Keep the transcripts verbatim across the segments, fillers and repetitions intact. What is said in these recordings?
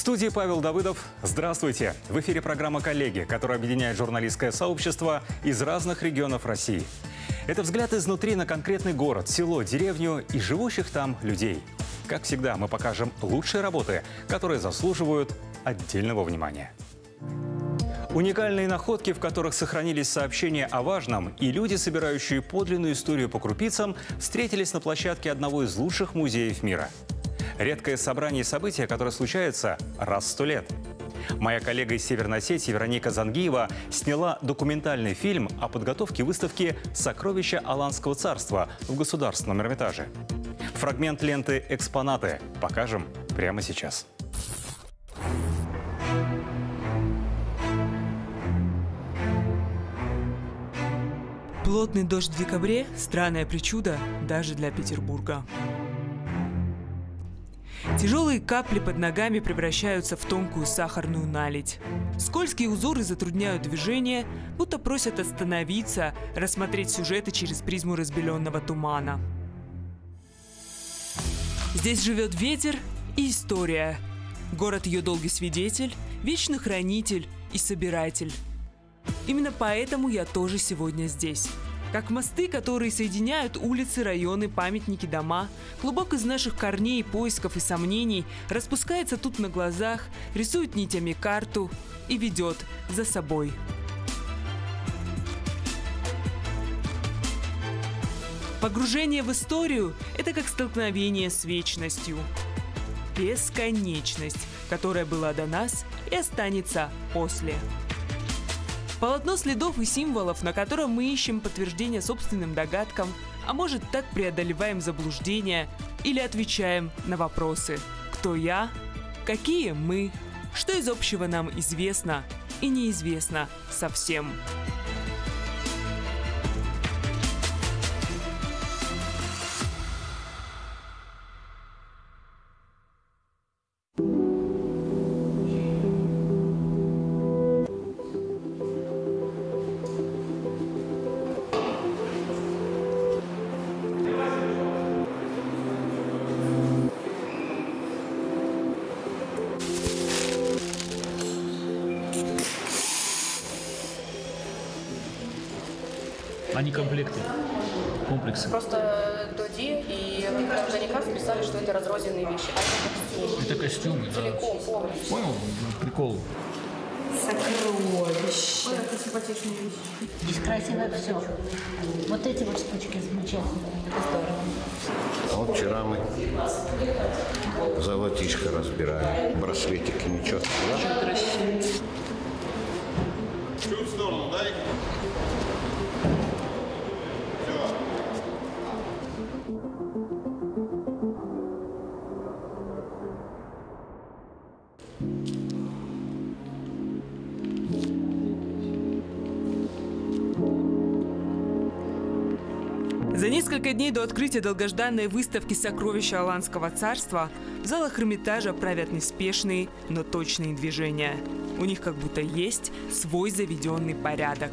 студии Павел Давыдов. Здравствуйте! В эфире программа «Коллеги», которая объединяет журналистское сообщество из разных регионов России. Это взгляд изнутри на конкретный город, село, деревню и живущих там людей. Как всегда, мы покажем лучшие работы, которые заслуживают отдельного внимания. Уникальные находки, в которых сохранились сообщения о важном, и люди, собирающие подлинную историю по крупицам, встретились на площадке одного из лучших музеев мира. Редкое собрание события, которое случается раз в сто лет. Моя коллега из Северной Осетии Вероника Зангиева сняла документальный фильм о подготовке выставки «Сокровища Аланского царства» в Государственном Эрмитаже. Фрагмент ленты «Экспонаты» покажем прямо сейчас. Плотный дождь в декабре – странное причуда даже для Петербурга. Тяжелые капли под ногами превращаются в тонкую сахарную наледь. Скользкие узоры затрудняют движение, будто просят остановиться, рассмотреть сюжеты через призму разбеленного тумана. Здесь живет ветер и история. Город ее долгий свидетель, вечный хранитель и собиратель. Именно поэтому я тоже сегодня здесь. Как мосты, которые соединяют улицы, районы, памятники, дома, клубок из наших корней, поисков и сомнений распускается тут на глазах, рисует нитями карту и ведет за собой. Погружение в историю – это как столкновение с вечностью. Бесконечность, которая была до нас и останется после. Полотно следов и символов, на котором мы ищем подтверждение собственным догадкам, а может, так преодолеваем заблуждения или отвечаем на вопросы: кто я, какие мы, что из общего нам известно и неизвестно совсем. Они комплекты, комплексы. Просто Доди и Даника писали, что это разрозненные вещи. А это костюмы, да. Целиком, полностью. Понял? Прикол. Сокровище. Ой, это симпатичные вещи. Здесь красиво все. Вот эти вот штучки замечательные. Здорово. А вот вчера мы золотишко разбирали. Браслетики, ничего. Очень красиво. Чуть в сторону, дай. За несколько дней до открытия долгожданной выставки «Сокровища Аланского царства» в залах Эрмитажа правят неспешные, но точные движения. У них как будто есть свой заведенный порядок.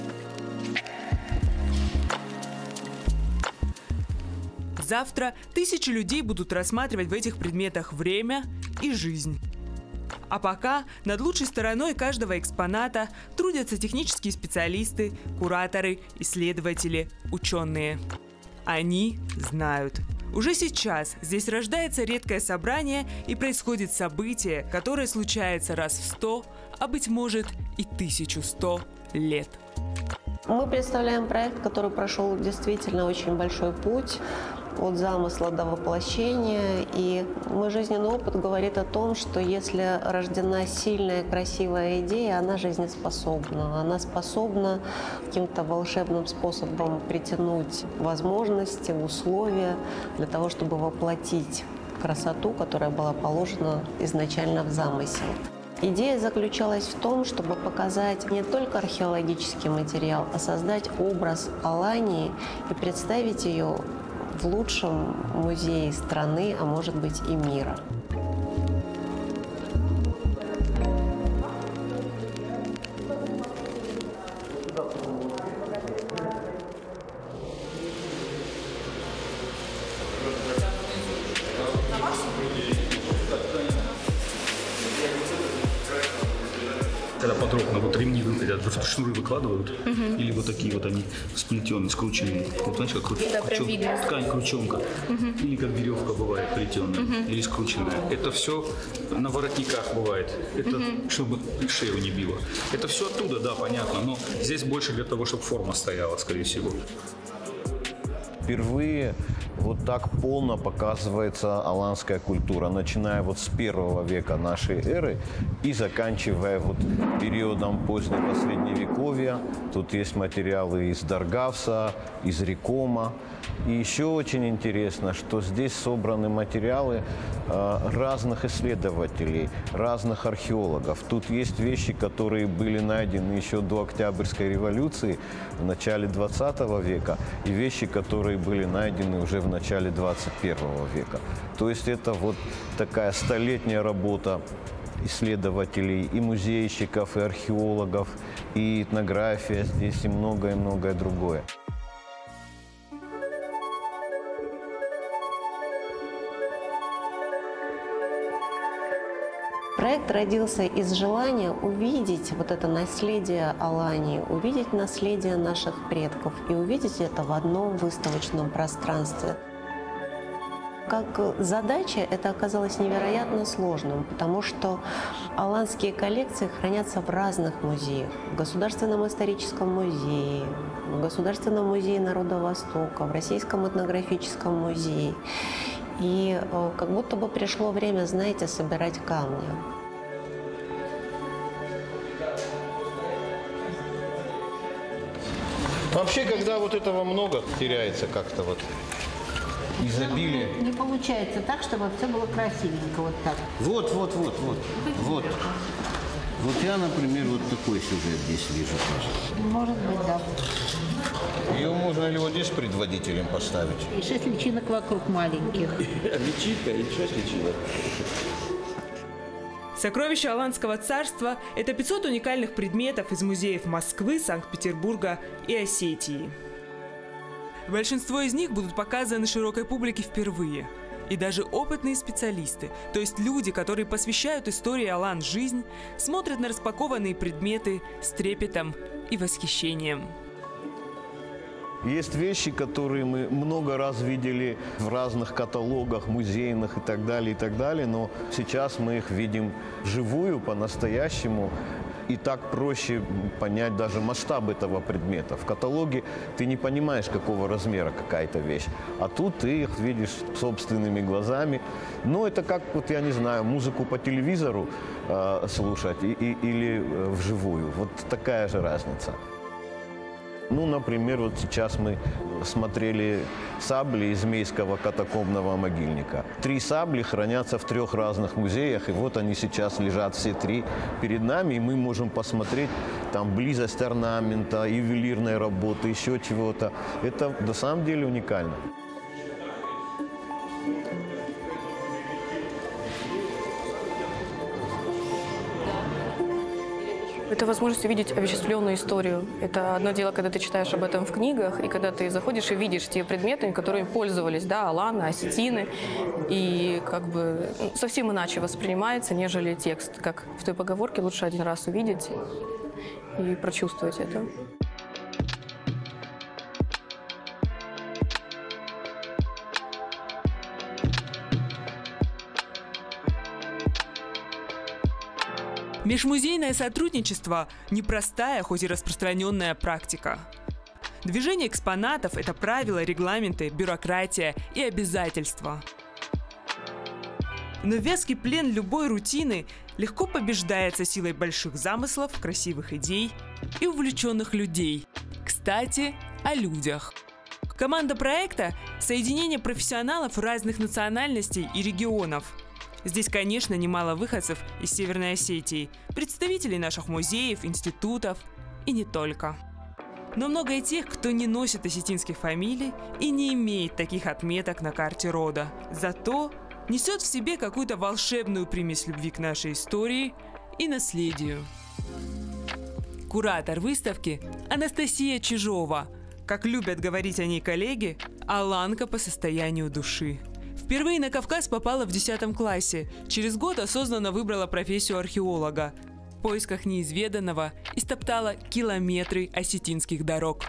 Завтра тысячи людей будут рассматривать в этих предметах время и жизнь. А пока над лучшей стороной каждого экспоната трудятся технические специалисты, кураторы, исследователи, ученые. Они знают. Уже сейчас здесь рождается редкое собрание и происходит событие, которое случается раз в сто, а быть может и тысячу сто лет. Мы представляем проект, который прошел действительно очень большой путь от замысла до воплощения. И мой жизненный опыт говорит о том, что если рождена сильная, красивая идея, она жизнеспособна. Она способна каким-то волшебным способом притянуть возможности, условия для того, чтобы воплотить красоту, которая была положена изначально в замысел. Идея заключалась в том, чтобы показать не только археологический материал, а создать образ Алании и представить ее в лучшем музее страны, а может быть и мира. раздробно. Вот ремни выглядят, шнуры выкладывают, угу. или вот такие вот они сплетенные, скрученные. Вот знаешь, как круч... Да, кручен... ткань крученка. Угу. Или как веревка бывает плетеная, угу. или скрученная. Это все на воротниках бывает. Это угу. чтобы шею не било. Это все оттуда, да, понятно. Но здесь больше для того, чтобы форма стояла, скорее всего. Впервые вот так полно показывается аланская культура, начиная вот с первого века нашей эры и заканчивая вот периодом позднего средневековья. Тут есть материалы из Даргавса, из Рикома. И еще очень интересно, что здесь собраны материалы э, разных исследователей, разных археологов. Тут есть вещи, которые были найдены еще до Октябрьской революции, в начале двадцатого века, и вещи, которые были найдены уже в начале двадцать первого века. То есть это вот такая столетняя работа исследователей, и музейщиков, и археологов, и этнография здесь, и многое-многое другое. Проект родился из желания увидеть вот это наследие Алании, увидеть наследие наших предков и увидеть это в одном выставочном пространстве. Как задача это оказалось невероятно сложным, потому что аланские коллекции хранятся в разных музеях. В Государственном историческом музее, в Государственном музее народа Востока, в Российском этнографическом музее. И э, как будто бы пришло время, знаете, собирать камни. Вообще, когда вот этого много, теряется как-то вот изобилие. Не получается так, чтобы все было красивенько, вот так. Вот, вот, вот, вот, вот. Вот я, например, вот такой сюжет здесь вижу. Может быть, да. Ее можно ли вот здесь предводителем поставить? И шесть личинок вокруг маленьких. Личинка и шесть личинок. Сокровища Аланского царства – это пятьсот уникальных предметов из музеев Москвы, Санкт-Петербурга и Осетии. Большинство из них будут показаны широкой публике впервые. И даже опытные специалисты, то есть люди, которые посвящают истории Алан жизнь, смотрят на распакованные предметы с трепетом и восхищением. Есть вещи, которые мы много раз видели в разных каталогах, музейных и так далее, и так далее, но сейчас мы их видим вживую, по-настоящему, и так проще понять даже масштаб этого предмета. В каталоге ты не понимаешь, какого размера какая-то вещь, а тут ты их видишь собственными глазами. Но это как, вот я не знаю, музыку по телевизору э, слушать и, и, или э, вживую. Вот такая же разница. Ну, например, вот сейчас мы смотрели сабли из Мейского катакомбного могильника. Три сабли хранятся в трех разных музеях, и вот они сейчас лежат все три перед нами, и мы можем посмотреть там близость орнамента, ювелирной работы, еще чего-то. Это на самом деле уникально. Это возможность увидеть овеществленную историю. Это одно дело, когда ты читаешь об этом в книгах, и когда ты заходишь и видишь те предметы, которыми пользовались, да, аланы, осетины, и как бы совсем иначе воспринимается, нежели текст. Как в той поговорке, лучше один раз увидеть и прочувствовать это. Межмузейное сотрудничество – непростая, хоть и распространенная практика. Движение экспонатов – это правила, регламенты, бюрократия и обязательства. Но вязкий плен любой рутины легко побеждается силой больших замыслов, красивых идей и увлеченных людей. Кстати, о людях. Команда проекта – соединение профессионалов разных национальностей и регионов. Здесь, конечно, немало выходцев из Северной Осетии, представителей наших музеев, институтов и не только. Но много и тех, кто не носит осетинских фамилий и не имеет таких отметок на карте рода. Зато несет в себе какую-то волшебную примесь любви к нашей истории и наследию. Куратор выставки Анастасия Чижова. Как любят говорить о ней коллеги, аланка по состоянию души. Впервые на Кавказ попала в десятом классе. Через год осознанно выбрала профессию археолога. поисках неизведанного истоптала километры осетинских дорог.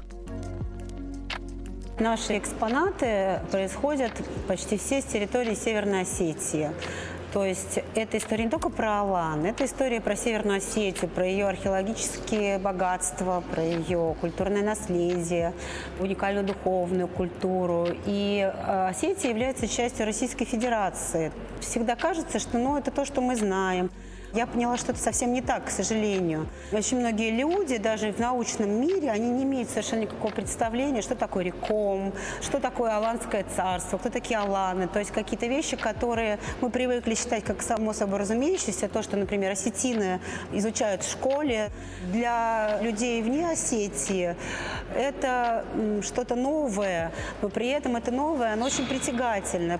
Наши экспонаты происходят почти все с территории Северной Осетии. То есть это история не только про Алан, это история про Северную Осетию, про ее археологические богатства, про ее культурное наследие, уникальную духовную культуру. И Осетия является частью Российской Федерации. Всегда кажется, что ну, это то, что мы знаем. Я поняла, что это совсем не так, к сожалению. Очень многие люди, даже в научном мире, они не имеют совершенно никакого представления, что такое Реком, что такое Аланское царство, кто такие аланы. То есть какие-то вещи, которые мы привыкли считать как само собой разумеющееся, то, что, например, осетины изучают в школе. Для людей вне Осетии это что-то новое, но при этом это новое, оно очень притягательно.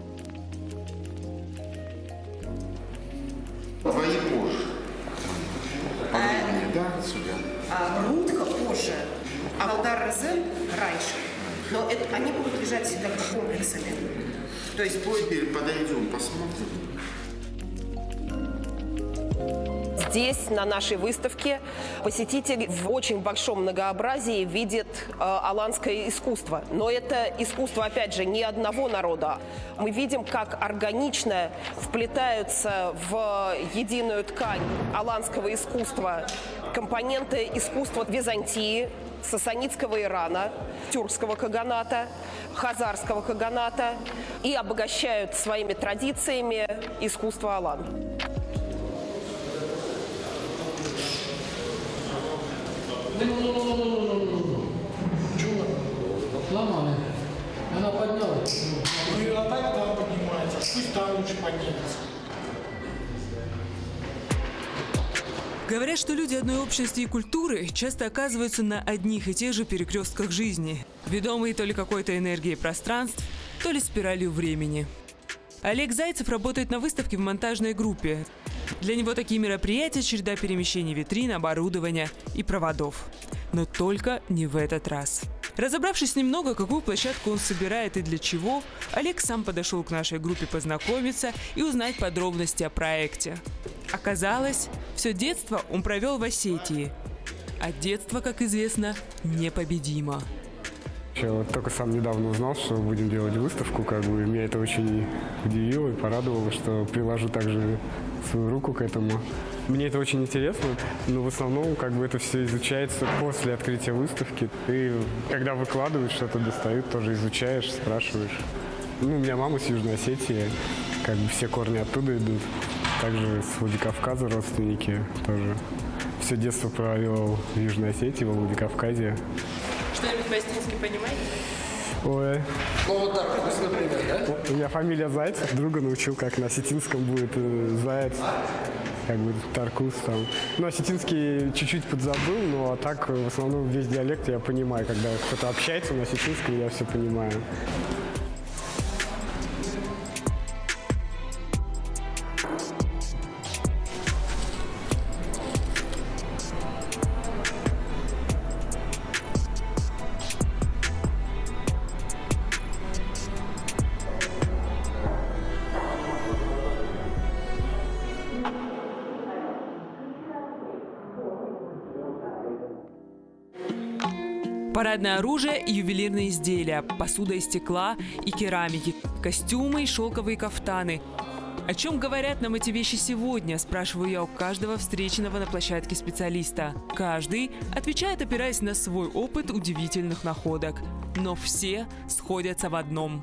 Твои позже. Подробнее, а, да, судья? А, Рудка позже, а Алдар-Резель раньше. Но это, они будут лежать всегда комплексами. То есть будет... Теперь подойдем, посмотрим. Здесь, на нашей выставке, посетитель в очень большом многообразии видит э, аланское искусство. Но это искусство, опять же, не одного народа. Мы видим, как органично вплетаются в единую ткань аланского искусства компоненты искусства Византии, сасанидского Ирана, тюркского каганата, хазарского каганата и обогащают своими традициями искусство Алан. Чего? Сломали. Она поднялась. Ну и а так там поднимается. Пусть там лучше поднимется. Говорят, что люди одной общности и культуры часто оказываются на одних и тех же перекрестках жизни, ведомые то ли какой-то энергией пространств, то ли спиралью времени. Олег Зайцев работает на выставке в монтажной группе. Для него такие мероприятия – череда перемещений витрин, оборудования и проводов. Но только не в этот раз. Разобравшись немного, какую площадку он собирает и для чего, Олег сам подошел к нашей группе познакомиться и узнать подробности о проекте. Оказалось, все детство он провел в Осетии. А детство, как известно, непобедимо. Я вот только сам недавно узнал, что будем делать выставку, как бы меня это очень удивило и порадовало, что приложу также свою руку к этому. Мне это очень интересно, но в основном как бы это все изучается после открытия выставки. Ты, когда выкладывают, что-то достают, тоже изучаешь, спрашиваешь. Ну, у меня мама с Южной Осетии, как бы все корни оттуда идут. Также с Владикавказа родственники тоже. Все детство провел в Южной Осетии, во Владикавказе. Что-нибудь по-осетински понимаете? Ой. Ну вот так, например, да? У меня фамилия Зайцев, друга научил, как на осетинском будет э, заяц, как бы таркус там. Ну, осетинский чуть-чуть подзабыл, но так в основном весь диалект я понимаю. Когда кто-то общается на осетинском, я все понимаю. Парадное оружие и ювелирные изделия, посуда из стекла и керамики, костюмы и шелковые кафтаны. О чем говорят нам эти вещи сегодня, спрашиваю я у каждого встреченного на площадке специалиста. Каждый отвечает, опираясь на свой опыт удивительных находок. Но все сходятся в одном.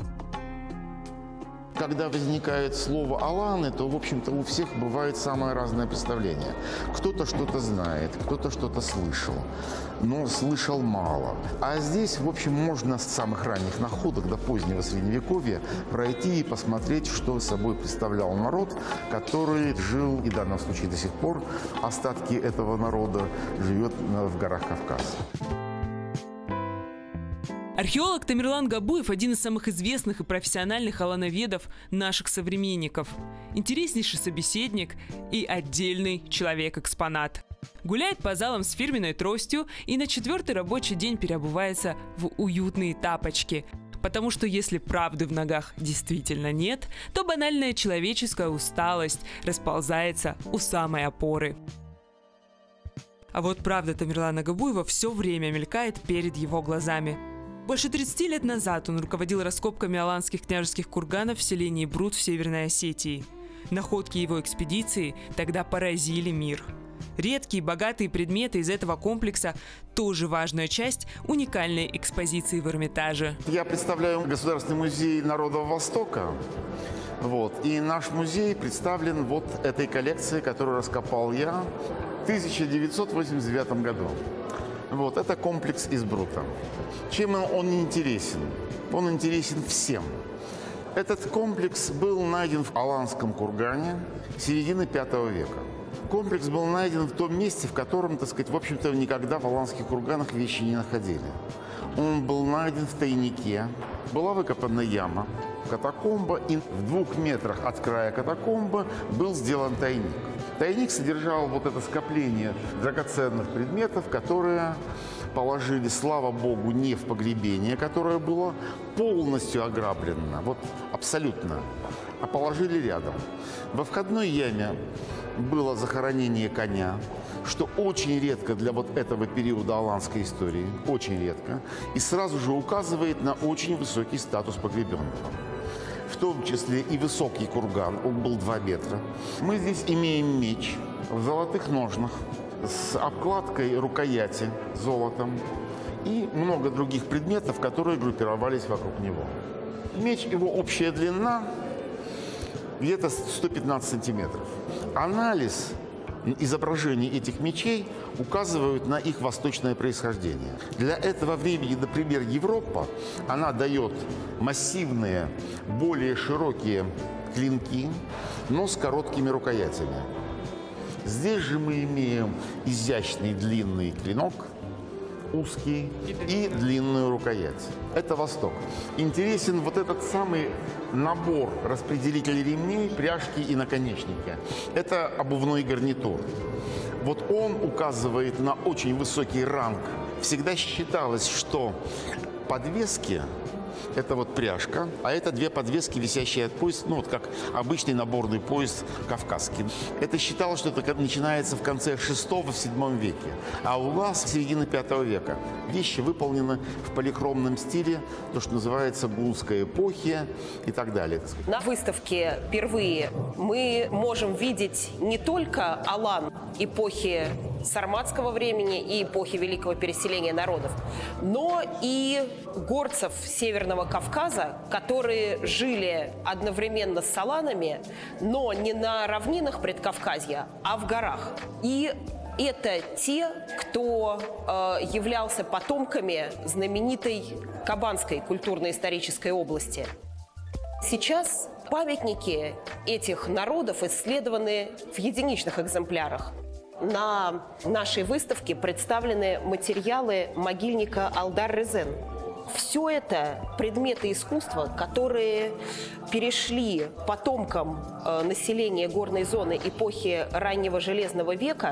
Когда возникает слово «аланы», то, в общем-то, у всех бывает самое разное представление. Кто-то что-то знает, кто-то что-то слышал, но слышал мало. А здесь, в общем, можно с самых ранних находок до позднего Средневековья пройти и посмотреть, что собой представлял народ, который жил, и в данном случае до сих пор остатки этого народа живет в горах Кавказа. Археолог Тамерлан Габуев – один из самых известных и профессиональных алановедов наших современников. Интереснейший собеседник и отдельный человек-экспонат. Гуляет по залам с фирменной тростью и на четвертый рабочий день переобувается в уютные тапочки. Потому что если правды в ногах действительно нет, то банальная человеческая усталость расползается у самой опоры. А вот правда Тамерлана Габуева все время мелькает перед его глазами. Больше тридцати лет назад он руководил раскопками аланских княжеских курганов в селении Брут в Северной Осетии. Находки его экспедиции тогда поразили мир. Редкие богатые предметы из этого комплекса – тоже важная часть уникальной экспозиции в Эрмитаже. Я представляю Государственный музей народов Востока. Вот. И наш музей представлен вот этой коллекцией, которую раскопал я в тысяча девятьсот восемьдесят девятом году. Вот. Это комплекс из Брута. Чем он интересен? Он интересен всем. Этот комплекс был найден в Аланском кургане середины пятого века. Комплекс был найден в том месте, в котором, так сказать, в общем-то, никогда в аланских курганах вещи не находили. Он был найден в тайнике, была выкопана яма, катакомба, и в двух метрах от края катакомбы был сделан тайник. Тайник содержал вот это скопление драгоценных предметов, которые положили, слава богу, не в погребение, которое было полностью ограблено, вот абсолютно, а положили рядом. Во входной яме было захоронение коня, что очень редко для вот этого периода аланской истории, очень редко, и сразу же указывает на очень высокий статус погребенного. В том числе и высокий курган, он был два метра. Мы здесь имеем меч в золотых ножнах с обкладкой рукояти золотом и много других предметов, которые группировались вокруг него. Меч, его общая длина где-то сто пятнадцать сантиметров. Анализ изображений этих мечей указывают на их восточное происхождение. Для этого времени, например, Европа, она дает массивные, более широкие клинки, но с короткими рукоятями. Здесь же мы имеем изящный длинный клинок, узкий и длинную рукоять. Это Восток. Интересен вот этот самый набор распределителей ремней, пряжки и наконечники. Это обувной гарнитур. Вот он указывает на очень высокий ранг. Всегда считалось, что подвески – это вот пряжка, а это две подвески, висящие от пояса, ну вот как обычный наборный пояс кавказский. Это считалось, что это начинается в конце шестого-седьмом веке, а у нас середина пятого века. Вещи выполнены в полихромном стиле, то, что называется гунской эпохи и так далее. На выставке впервые мы можем видеть не только алан эпохи сарматского времени и эпохи Великого переселения народов, но и горцев Северного Кавказа, которые жили одновременно с аланами, но не на равнинах Предкавказья, а в горах. И это те, кто э, являлся потомками знаменитой Кабанской культурно-исторической области. Сейчас памятники этих народов исследованы в единичных экземплярах. На нашей выставке представлены материалы могильника Алдар-Резен. Все это предметы искусства, которые перешли потомкам э, населения горной зоны эпохи раннего Железного века,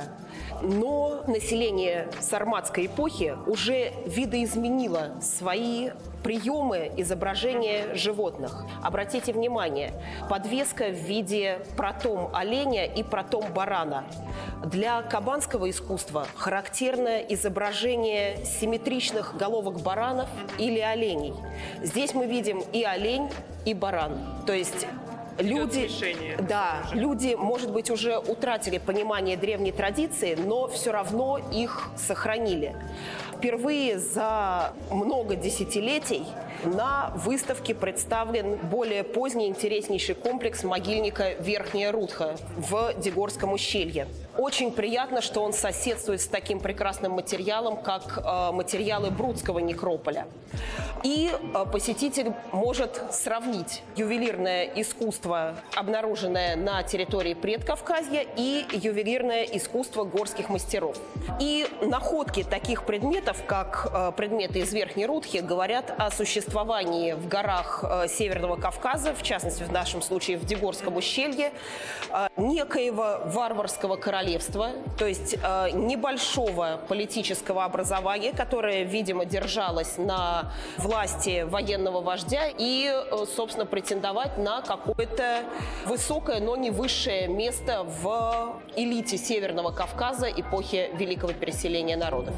но население сарматской эпохи уже видоизменило свои приемы изображения животных. Обратите внимание, подвеска в виде протом оленя и протом барана. Для кабанского искусства характерно изображение симметричных головок баранов или оленей. Здесь мы видим и олень, и баран. То есть люди, да, люди, может быть, уже утратили понимание древней традиции, но все равно их сохранили. Впервые за много десятилетий на выставке представлен более поздний интереснейший комплекс могильника Верхняя Рудха в Дегорском ущелье. Очень приятно, что он соседствует с таким прекрасным материалом, как э, материалы Брутского некрополя. И э, посетитель может сравнить ювелирное искусство, обнаруженное на территории Предкавказья, и ювелирное искусство горских мастеров. И находки таких предметов, как э, предметы из Верхней Рудхи, говорят о существовании существовании в горах Северного Кавказа, в частности, в нашем случае в Дегорском ущелье, некоего варварского королевства, то есть небольшого политического образования, которое, видимо, держалось на власти военного вождя и, собственно, претендовать на какое-то высокое, но не высшее место в элите Северного Кавказа эпохи Великого переселения народов.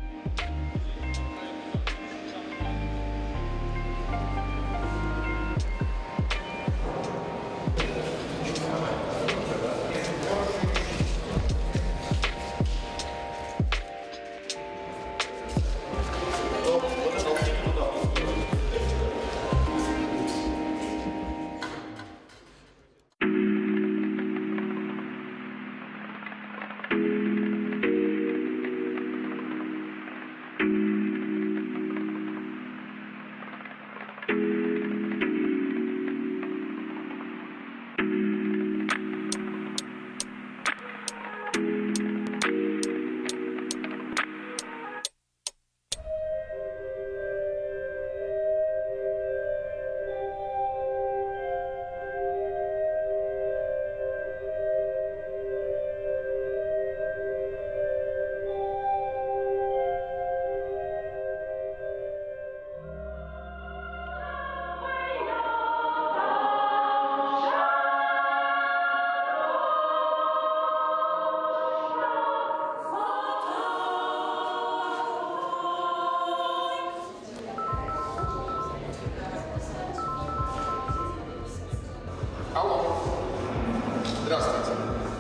Здравствуйте.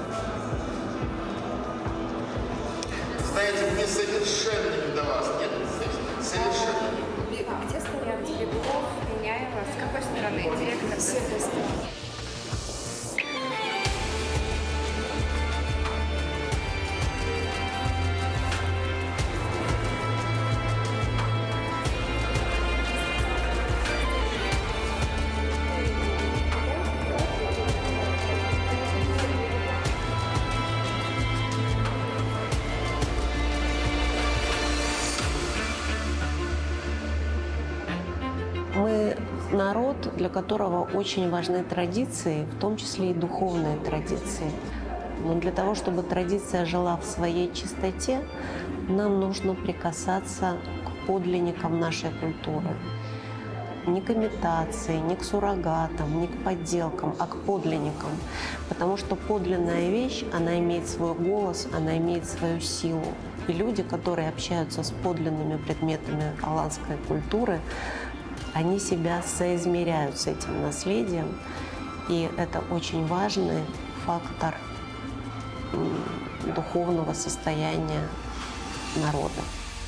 Знаете, мне совершенно не до вас, нет? Совершенно не до вас. Где стоят Беляков, Меняева? С какой стороны? Директор? С этой стороны. Мы народ, для которого очень важны традиции, в том числе и духовные традиции. Но для того, чтобы традиция жила в своей чистоте, нам нужно прикасаться к подлинникам нашей культуры. Не к имитации, не к суррогатам, не к подделкам, а к подлинникам. Потому что подлинная вещь, она имеет свой голос, она имеет свою силу. И люди, которые общаются с подлинными предметами аланской культуры, они себя соизмеряют с этим наследием, и это очень важный фактор духовного состояния народа.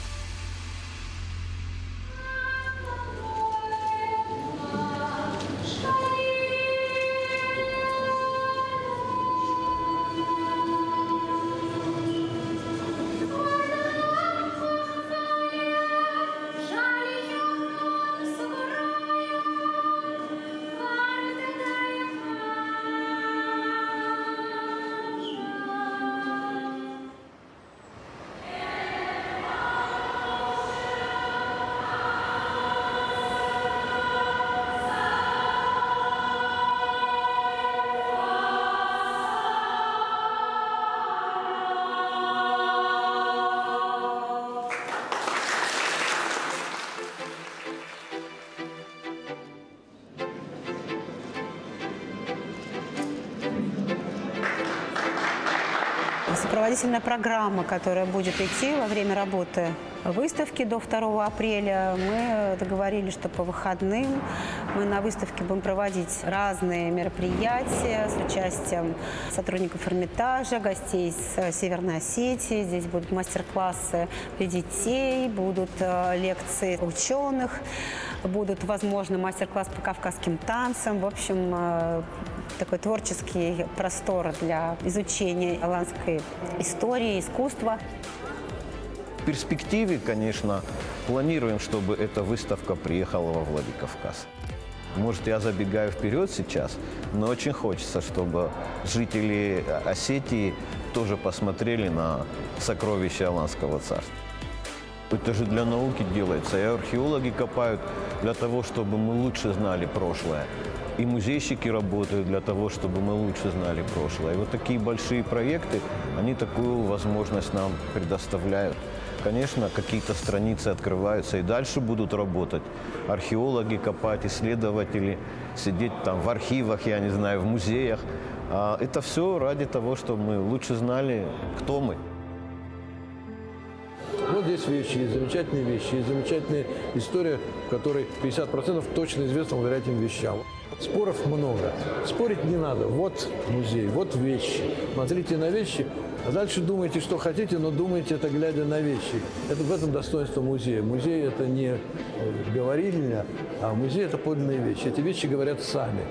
Сопроводительная программа, которая будет идти во время работы выставки до второго апреля. Мы договорились, что по выходным мы на выставке будем проводить разные мероприятия с участием сотрудников Эрмитажа, гостей из Северной Осетии. Здесь будут мастер-классы для детей, будут лекции ученых, будут, возможно, мастер-класс по кавказским танцам. В общем, такой творческий простор для изучения аланской истории, искусства. В перспективе, конечно, планируем, чтобы эта выставка приехала во Владикавказ. Может, я забегаю вперед сейчас, но очень хочется, чтобы жители Осетии тоже посмотрели на сокровища Аланского царства. Это же для науки делается. И археологи копают для того, чтобы мы лучше знали прошлое. И музейщики работают для того, чтобы мы лучше знали прошлое. И вот такие большие проекты, они такую возможность нам предоставляют. Конечно, какие-то страницы открываются и дальше будут работать. Археологи копать, исследователи, сидеть там в архивах, я не знаю, в музеях. А это все ради того, чтобы мы лучше знали, кто мы. Вот здесь вещи, есть замечательные вещи, есть замечательная история, в которой пятьдесят процентов точно известно благодаря этим вещам. Споров много. Спорить не надо. Вот музей, вот вещи. Смотрите на вещи, а дальше думайте, что хотите, но думайте это, глядя на вещи. Это в этом достоинство музея. Музей – это не говорильня, а музей – это подлинные вещи. Эти вещи говорят сами.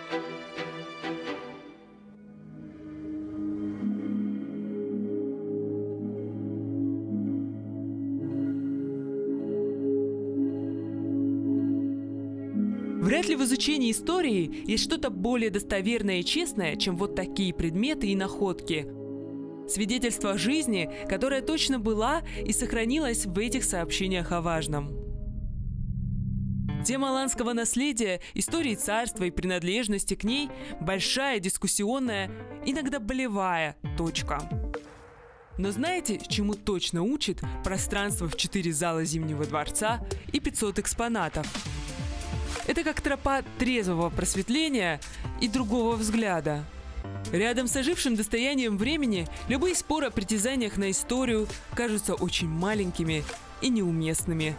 Вряд ли в изучении истории есть что-то более достоверное и честное, чем вот такие предметы и находки. Свидетельство жизни, которая точно была и сохранилась в этих сообщениях о важном. Тема аланского наследия, истории царства и принадлежности к ней – большая, дискуссионная, иногда болевая точка. Но знаете, чему точно учит пространство в четыре зала Зимнего дворца и пятьсот экспонатов? Это как тропа трезвого просветления и другого взгляда. Рядом с ожившим достоянием времени любые споры о притязаниях на историю кажутся очень маленькими и неуместными.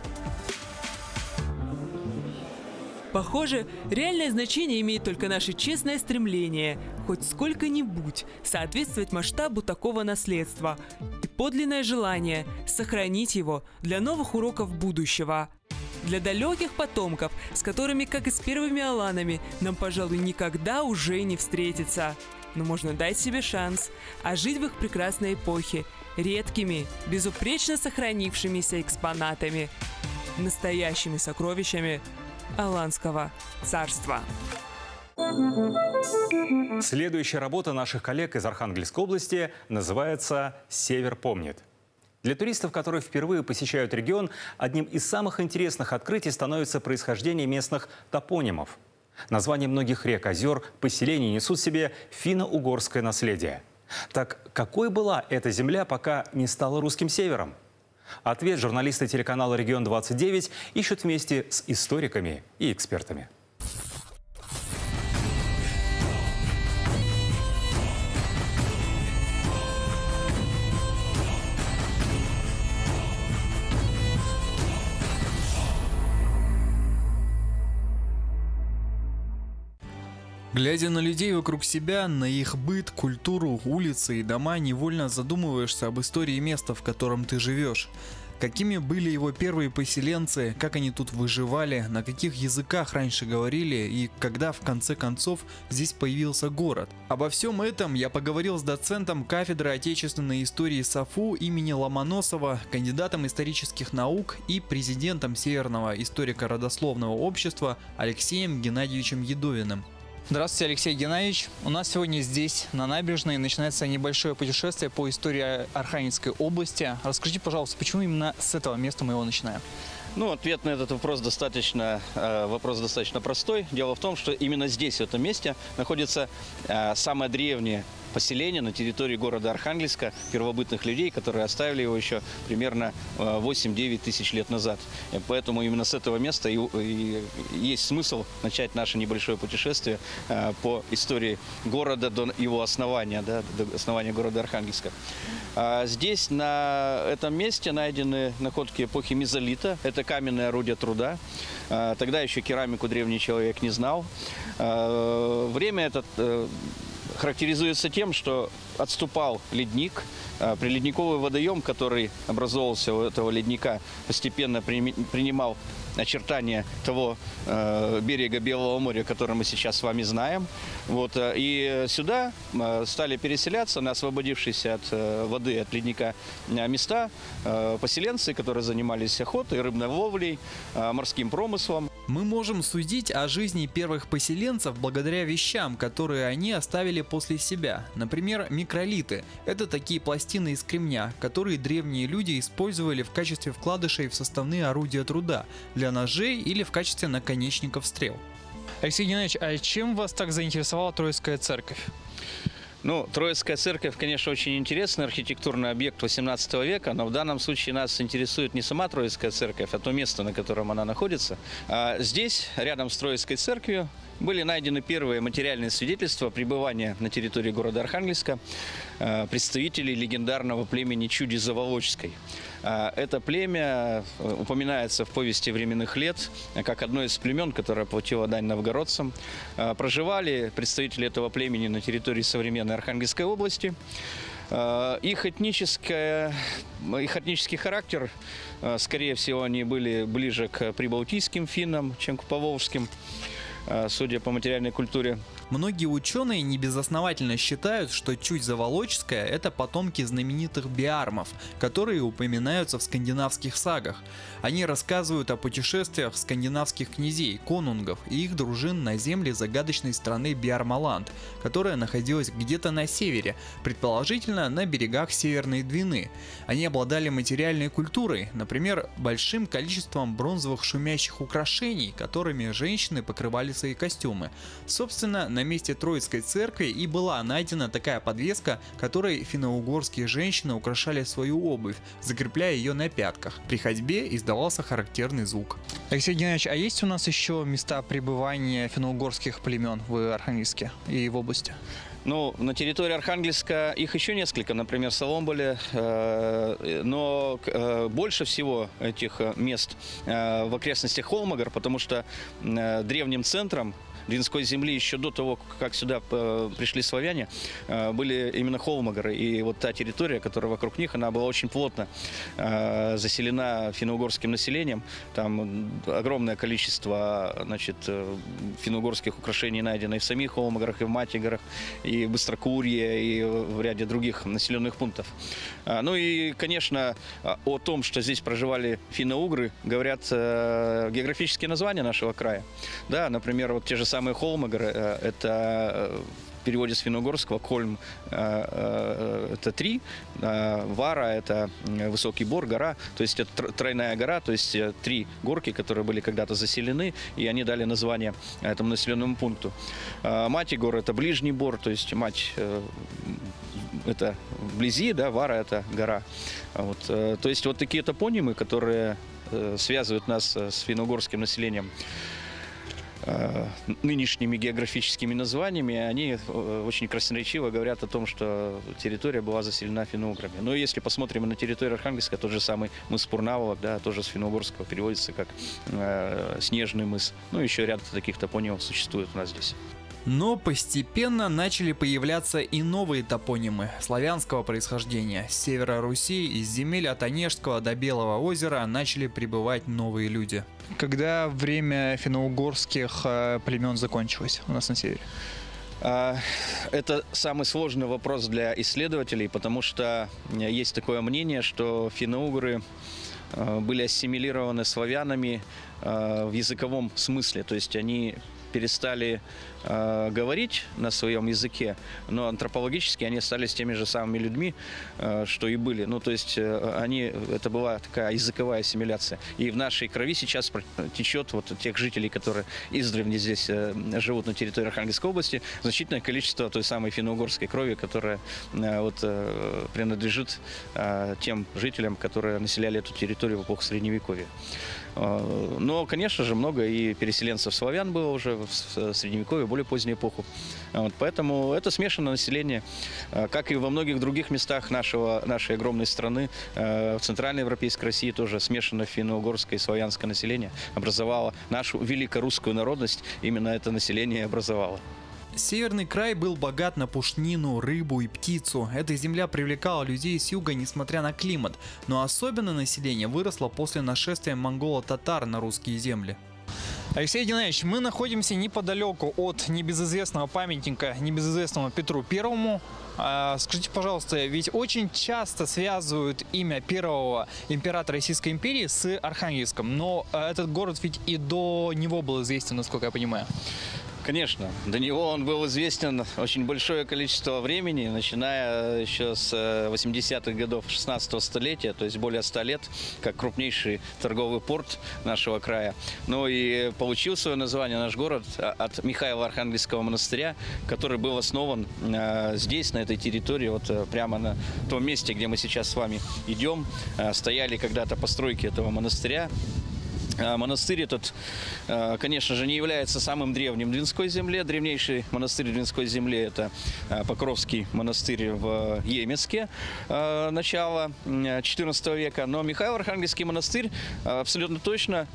Похоже, реальное значение имеет только наше честное стремление хоть сколько-нибудь соответствовать масштабу такого наследства и подлинное желание сохранить его для новых уроков будущего. Для далеких потомков, с которыми, как и с первыми аланами, нам, пожалуй, никогда уже не встретиться. Но можно дать себе шанс, а жить в их прекрасной эпохе редкими, безупречно сохранившимися экспонатами, настоящими сокровищами Аланского царства. Следующая работа наших коллег из Архангельской области называется «Север помнит». Для туристов, которые впервые посещают регион, одним из самых интересных открытий становится происхождение местных топонимов. Названия многих рек, озер, поселений несут в себе финно-угорское наследие. Так какой была эта земля, пока не стала русским севером? Ответ журналисты телеканала «Регион двадцать девять» ищут вместе с историками и экспертами. Глядя на людей вокруг себя, на их быт, культуру, улицы и дома, невольно задумываешься об истории места, в котором ты живешь. Какими были его первые поселенцы, как они тут выживали, на каких языках раньше говорили и когда в конце концов здесь появился город. Обо всем этом я поговорил с доцентом кафедры отечественной истории САФУ имени Ломоносова, кандидатом исторических наук и президентом Северного историко-родословного общества Алексеем Геннадьевичем Едовиным. Здравствуйте, Алексей Геннадьевич. У нас сегодня здесь, на набережной, начинается небольшое путешествие по истории Архангельской области. Расскажите, пожалуйста, почему именно с этого места мы его начинаем? Ну, ответ на этот вопрос достаточно, вопрос достаточно простой. Дело в том, что именно здесь, в этом месте, находится самое древнее поселение на территории города Архангельска, первобытных людей, которые оставили его еще примерно восемь-девять тысяч лет назад. И поэтому именно с этого места и, и есть смысл начать наше небольшое путешествие по истории города до его основания, да, до основания города Архангельска. Здесь, на этом месте, найдены находки эпохи мезолита. Это каменные орудия труда. Тогда еще керамику древний человек не знал. Время это характеризуется тем, что отступал ледник. Приледниковый водоем, который образовывался у этого ледника, постепенно принимал очертания того э, берега Белого моря, который мы сейчас с вами знаем. Вот, и сюда стали переселяться на освободившиеся от э, воды, от ледника места э, поселенцы, которые занимались охотой, рыбной ловлей, э, морским промыслом. Мы можем судить о жизни первых поселенцев благодаря вещам, которые они оставили после себя. Например, микролиты. Это такие пластины из кремня, которые древние люди использовали в качестве вкладышей в составные орудия труда, для ножей или в качестве наконечников стрел. Алексей Геннадьевич, а чем вас так заинтересовала Троицкая церковь? Ну, Троицкая церковь, конечно, очень интересный архитектурный объект восемнадцатого века, но в данном случае нас интересует не сама Троицкая церковь, а то место, на котором она находится. А здесь, рядом с Троицкой церковью, были найдены первые материальные свидетельства пребывания на территории города Архангельска представителей легендарного племени Чуди-Заволочской. Это племя упоминается в повести временных лет как одно из племен, которое платило дань новгородцам. Проживали представители этого племени на территории современной Архангельской области. Их, этническое, их этнический характер, скорее всего, они были ближе к прибалтийским финнам, чем к поволжским, судя по материальной культуре. Многие ученые небезосновательно считают, что Чудь-Заволочская – это потомки знаменитых биармов, которые упоминаются в скандинавских сагах. Они рассказывают о путешествиях скандинавских князей, конунгов и их дружин на земли загадочной страны Биармаланд, которая находилась где-то на севере, предположительно на берегах Северной Двины. Они обладали материальной культурой, например, большим количеством бронзовых шумящих украшений, которыми женщины покрывали свои костюмы. Собственно, на месте Троицкой церкви и была найдена такая подвеска, которой финно-угорские женщины украшали свою обувь, закрепляя ее на пятках. При ходьбе издавался характерный звук. Алексей Геннадьевич, а есть у нас еще места пребывания финно-угорских племен в Архангельске и в области? Ну, на территории Архангельска их еще несколько, например, Соломболе, э, но э, больше всего этих мест э, в окрестностях Холмогор, потому что э, древним центром Двинской земли еще до того, как сюда пришли славяне, были именно холмогоры. И вот та территория, которая вокруг них, она была очень плотно заселена финно-угорским населением. Там огромное количество, значит, финно-угорских украшений найдено и в самих холмогорах, и в Матигорах, и в Быстрокурье, и в ряде других населенных пунктов. Ну и, конечно, о том, что здесь проживали финно-угры, говорят географические названия нашего края. Да, например, вот те же самые холмогоры, это в переводе с финно-угорского Хольм это три, Вара это высокий бор, гора, то есть это тройная гора, то есть три горки, которые были когда-то заселены, и они дали название этому населенному пункту. Матигор это ближний бор, то есть мать это вблизи, да, Вара это гора. Вот, то есть вот такие топонимы, которые связывают нас с финно-угорским населением нынешними географическими названиями, они очень красноречиво говорят о том, что территория была заселена финно-уграми. Но если посмотрим на территорию Архангельска, тот же самый мыс Пурнавова, да, тоже с финно-угорского переводится как э, снежный мыс. Ну, еще ряд таких топонимов существует у нас здесь. Но постепенно начали появляться и новые топонимы славянского происхождения. С севера Руси, из земель от Онежского до Белого озера начали прибывать новые люди. Когда время финно-угорских племен закончилось у нас на севере? Это самый сложный вопрос для исследователей, потому что есть такое мнение, что финно-угры были ассимилированы славянами в языковом смысле, то есть они перестали э, говорить на своем языке, но антропологически они остались теми же самыми людьми, э, что и были. Ну, то есть э, они, это была такая языковая ассимиляция. И в нашей крови сейчас течет вот тех жителей, которые издревле здесь э, живут на территории Архангельской области, значительное количество той самой финно-угорской крови, которая э, вот, э, принадлежит э, тем жителям, которые населяли эту территорию в эпоху Средневековья. Но, конечно же, много и переселенцев славян было уже в Средневековье, в более позднюю эпоху. Вот, поэтому это смешанное население, как и во многих других местах нашего, нашей огромной страны. В центральноевропейской России тоже смешанное финно-угорское и славянское население образовало нашу великорусскую народность. Именно это население образовало. Северный край был богат на пушнину, рыбу и птицу. Эта земля привлекала людей с юга, несмотря на климат. Но особенно население выросло после нашествия монголо-татар на русские земли. Алексей Геннадьевич, мы находимся неподалеку от небезызвестного памятника небезызвестному Петру Первому. А, скажите, пожалуйста, ведь очень часто связывают имя первого императора Российской империи с Архангельском, но этот город ведь и до него был известен, насколько я понимаю. Конечно, до него он был известен очень большое количество времени, начиная еще с восьмидесятых годов шестнадцатого столетия, то есть более ста лет, как крупнейший торговый порт нашего края. Ну и получил свое название наш город от Михаила Архангельского монастыря, который был основан здесь, на этой территории, вот прямо на том месте, где мы сейчас с вами идем. Стояли когда-то постройки этого монастыря. Монастырь этот, конечно же, не является самым древним в Двинской земле. Древнейший монастырь в Двинской земле – это Покровский монастырь в Емецке, начала четырнадцатого века. Но Михаил Архангельский монастырь абсолютно точно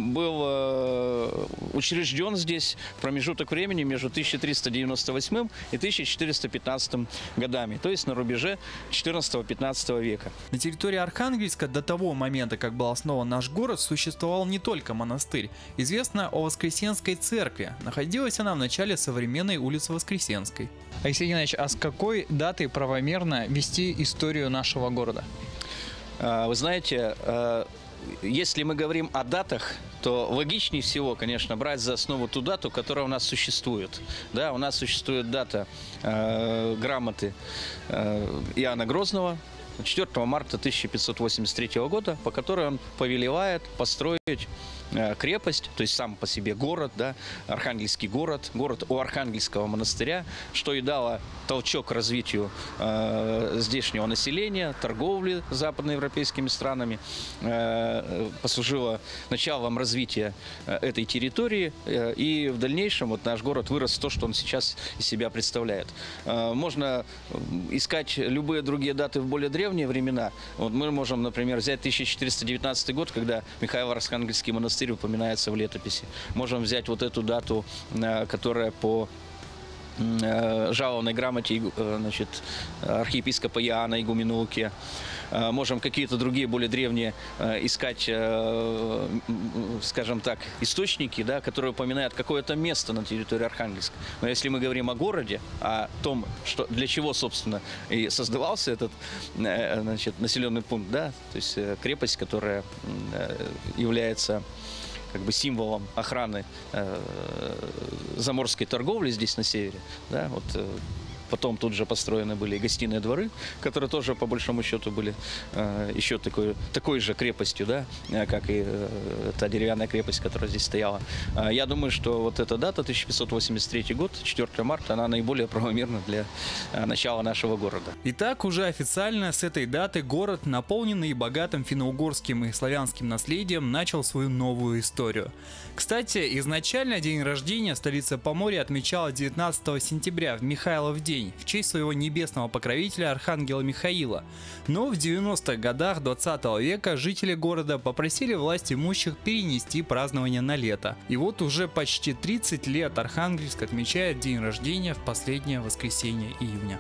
был учрежден здесь в промежуток времени между тысяча триста девяносто восьмым и тысяча четыреста пятнадцатым годами, то есть на рубеже четырнадцатого-пятнадцатого века. На территории Архангельска до того момента, как был основан наш город, существовал не только монастырь. Известно о Воскресенской церкви. Находилась она в начале современной улицы Воскресенской. Алексей Геннадьевич, а с какой даты правомерно вести историю нашего города? Вы знаете, если мы говорим о датах, то логичнее всего, конечно, брать за основу ту дату, которая у нас существует. Да, у нас существует дата э, грамоты э, Иоанна Грозного, четвёртого марта тысяча пятьсот восемьдесят третьего года, по которой он повелевает построить крепость, то есть сам по себе город, да, Архангельский город, город у Архангельского монастыря, что и дало толчок к развитию э, здешнего населения, торговли с западноевропейскими странами, э, послужило началом развития э, этой территории, э, и в дальнейшем вот наш город вырос в то, что он сейчас из себя представляет. Э, можно искать любые другие даты в более древние времена. Вот мы можем, например, взять тысяча четыреста девятнадцатый год, когда Михаил Архангельский монастырь упоминается в летописи. Можем взять вот эту дату, которая по жалованной грамоте, значит, архиепископа Иоанна Игуменулки. Можем какие-то другие более древние искать, скажем так, источники, да, которые упоминают какое-то место на территории Архангельска. Но если мы говорим о городе, о том, что, для чего, собственно, и создавался этот, значит, населенный пункт, да, то есть крепость, которая является как бы символом охраны э, заморской торговли здесь на севере, да, вот. Э, Потом тут же построены были и гостиные дворы, которые тоже, по большому счету, были э, еще такой, такой же крепостью, да, как и э, та деревянная крепость, которая здесь стояла. Э, я думаю, что вот эта дата, тысяча пятьсот восемьдесят третий год, четвёртого марта, она наиболее правомерна для э, начала нашего города. Итак, уже официально с этой даты город, наполненный богатым финно-угорским и славянским наследием, начал свою новую историю. Кстати, изначально день рождения столица Поморья отмечала девятнадцатого сентября, в Михайлов день, в честь своего небесного покровителя Архангела Михаила. Но в девяностых годах двадцатого века жители города попросили власть имущих перенести празднование на лето. И вот уже почти тридцать лет Архангельск отмечает день рождения в последнее воскресенье июня.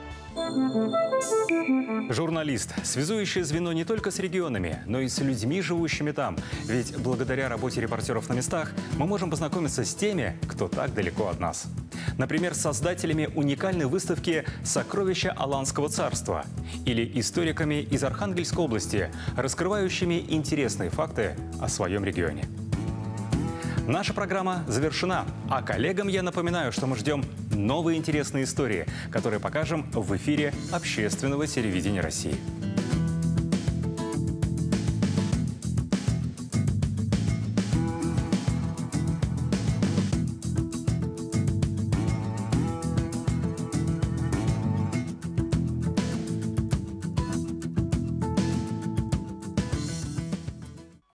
Журналист – связующее звено не только с регионами, но и с людьми, живущими там. Ведь благодаря работе репортеров на местах мы можем познакомиться с теми, кто так далеко от нас. Например, с создателями уникальной выставки «Сокровища Аланского царства» или историками из Архангельской области, раскрывающими интересные факты о своем регионе. Наша программа завершена, а коллегам я напоминаю, что мы ждем новые интересные истории, которые покажем в эфире общественного телевидения России.